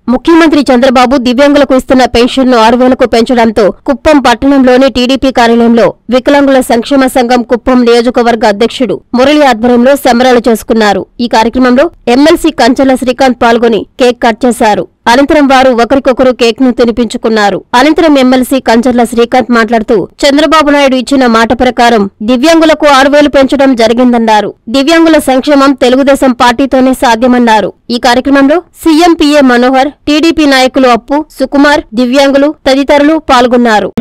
ముఖ్యమంత్రి చంద్రబాబు దివ్యాంగులకు ఇస్తున్న పెన్షన్ను 6,000కు పెంచడంతో కుప్పం పట్టణంలోని టీడీపీ కార్యాలయంలో వికలాంగుల సంక్షేమ సంఘం కుప్పం నియోజకవర్గ అధ్యక్షుడు మురళి ఆధ్వర్యంలో సంబరాలు చేసుకున్నారు. ఈ కార్యక్రమంలో ఎమ్మెల్సీ కంచర్ల శ్రీకాంత్ పాల్గొని కేక్ కట్ చేశారు. అనంతరం వారు ఒకరికొకరు కేక్ ను తినిపించుకున్నారు. అనంతరం ఎమ్మెల్సీ కంచర్ల శ్రీకాంత్ మాట్లాడుతూ చంద్రబాబు నాయుడు ఇచ్చిన మాట ప్రకారం దివ్యాంగులకు 6,000 పెంచడం జరిగిందన్నారు. దివ్యాంగుల సంక్షేమం తెలుగుదేశం పార్టీతోనే సాధ్యమన్నారు. ఈ కార్యక్రమంలో సీఎం పీఏ మనోహర్, టీడీపీ నాయకులు అప్పు, సుకుమార్, దివ్యాంగులు తదితరులు పాల్గొన్నారు.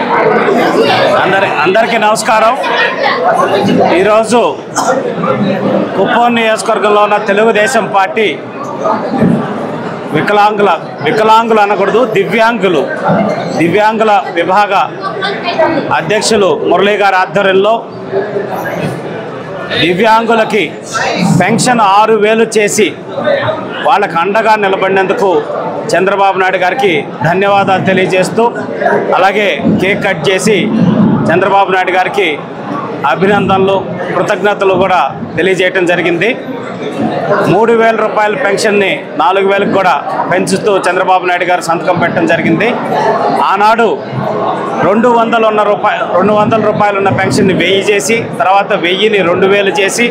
అందరికీ నమస్కారం. ఈరోజు కుప్పం నియోజకవర్గంలో ఉన్న తెలుగుదేశం పార్టీ వికలాంగులు అనకూడదు, దివ్యాంగుల విభాగ అధ్యక్షులు మురళీ గారి ఆధ్వర్యంలో దివ్యాంగులకి పెన్షన్ 6,000 చేసి వాళ్ళకు అండగా నిలబడినందుకు చంద్రబాబు నాయుడు గారికి ధన్యవాదాలు తెలియజేస్తూ, అలాగే కేక్ కట్ చేసి చంద్రబాబు నాయుడు గారికి అభినందనలు, కృతజ్ఞతలు కూడా తెలియజేయటం జరిగింది. 3,000 రూపాయల పెన్షన్ని 4,000కు కూడా పెంచుతూ చంద్రబాబు నాయుడు గారు సంతకం పెట్టడం జరిగింది. ఆనాడు 200 రూపాయలు ఉన్న పెన్షన్ని 1000 చేసి, తర్వాత 1000ని 2,000 చేసి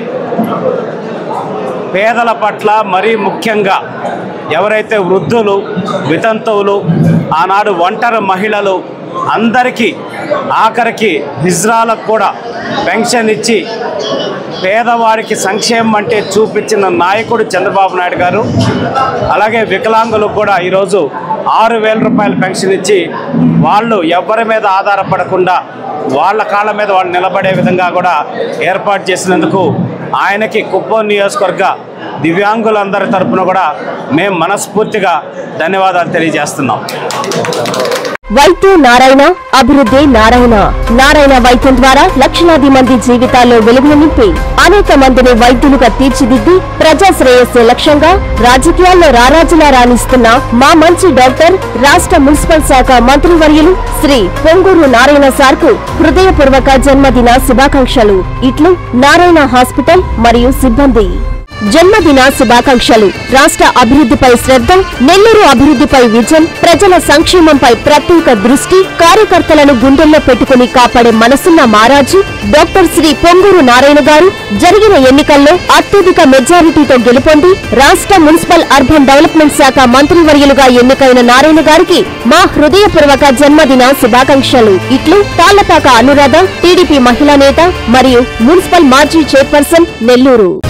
పేదల పట్ల మరీ ముఖ్యంగా ఎవరైతే వృద్ధులు, వితంతువులు, ఆనాడు ఒంటరి మహిళలు అందరికీ ఆఖరికి హిజ్రాలకు కూడా పెన్షన్ ఇచ్చి పేదవారికి సంక్షేమం అంటే చూపించిన నాయకుడు చంద్రబాబు నాయుడు గారు. అలాగే వికలాంగులకు కూడా ఈరోజు 6,000 రూపాయల పెన్షన్ ఇచ్చి వాళ్ళు ఎవరి మీద ఆధారపడకుండా వాళ్ళ కాళ్ళ మీద వాళ్ళు నిలబడే విధంగా కూడా ఏర్పాటు చేసినందుకు ఆయనకి కుప్పం నియోజకవర్గ దివ్యాంగులందరి తరపున కూడా మేము మనస్ఫూర్తిగా ధన్యవాదాలు తెలియజేస్తున్నాం. వైద్య నారాయణ, అభివృద్ధి నారాయణ. నారాయణ వైద్యం ద్వారా లక్షలాది మంది జీవితాల్లో వెలుగులు నింపి అనేక మందిని వైద్యులుగా తీర్చిదిద్ది ప్రజా శ్రేయస్సే లక్ష్యంగా రాజకీయాల్లో రారాజులా రాణిస్తున్న మా మంచి డాక్టర్ రాష్ట్ర మున్సిపల్ శాఖ మంత్రివర్యులు శ్రీ పొంగూరు నారాయణ సార్కు హృదయపూర్వక జన్మదిన శుభాకాంక్షలు. ఇట్లు నారాయణ హాస్పిటల్ మరియు సిబ్బంది. జన్మదిన శుభాకాంక్షలు. రాష్ట్ర అభివృద్ధిపై శ్రద్ధ, నెల్లూరు అభివృద్ధిపై విజన్, ప్రజల సంక్షేమంపై ప్రత్యేక దృష్టి, కార్యకర్తలను గుండెల్లో పెట్టుకుని కాపాడే మనసున్న మహారాజు డాక్టర్ శ్రీ పొంగూరు నారాయణ గారు జరిగిన ఎన్నికల్లో అత్యధిక మెజారిటీతో గెలుపొంది రాష్ట్ర మున్సిపల్ అర్బన్ డెవలప్మెంట్ శాఖ మంత్రివర్యులుగా ఎన్నికైన నారాయణ గారికి మా హృదయపూర్వక జన్మదిన శుభాకాంక్షలు. ఇట్లు తాళ్లపాక అనురాధ, టీడీపీ మహిళా నేత మరియు మున్సిపల్ మాజీ చైర్పర్సన్, నెల్లూరు.